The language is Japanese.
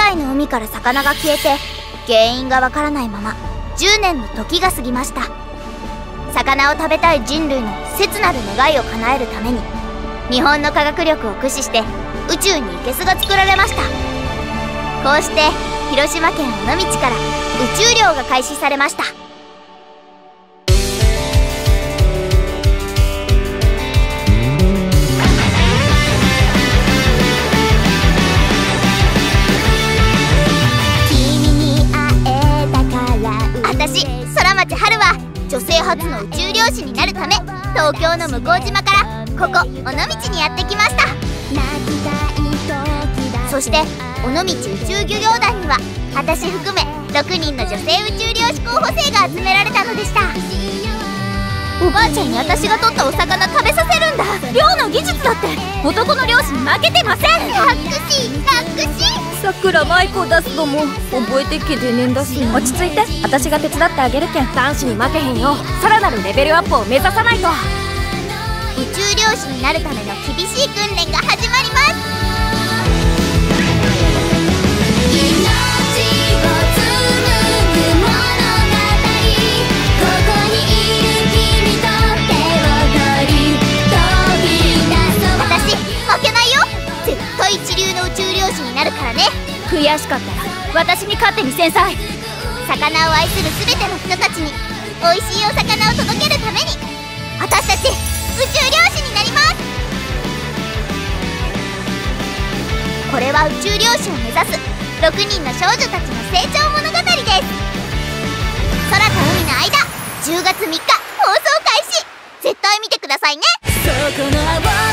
界の海から魚が消えて原因がわからないまま10年の時が過ぎました。魚を食べたい人類の切なる願いを叶えるために日本の科学力を駆使して宇宙に生けすが作られました。こうして広島県尾道から宇宙漁が開始されました。私空町春は女性初の宇宙漁師になるため東京の向島からここ尾道にやってきました。そして尾道宇宙漁業団には私含め6人の女性宇宙漁師候補生が集められたのでした。おばあちゃんに私が取ったお魚食べさせるんだ。漁の技術だって男の漁師に負けてません。ラックシーラックシー。 さくらマイクを出すのも覚えてっけでねんだし。落ち着いて、私が手伝ってあげるけん。男子に負けへんよ。さらなるレベルアップを目指さないと。 宇宙漁師になるための厳しい訓練が始まります。一流の宇宙漁師になるからね。 悔しかったら私に勝ってみせんさい。 魚を愛する全ての人たちに美味しいお魚を届けるために私たち宇宙漁師になります。これは宇宙漁師を目指す6人の少女たちの成長物語です。空と海の間10月3日放送開始。絶対見てくださいね。 そこの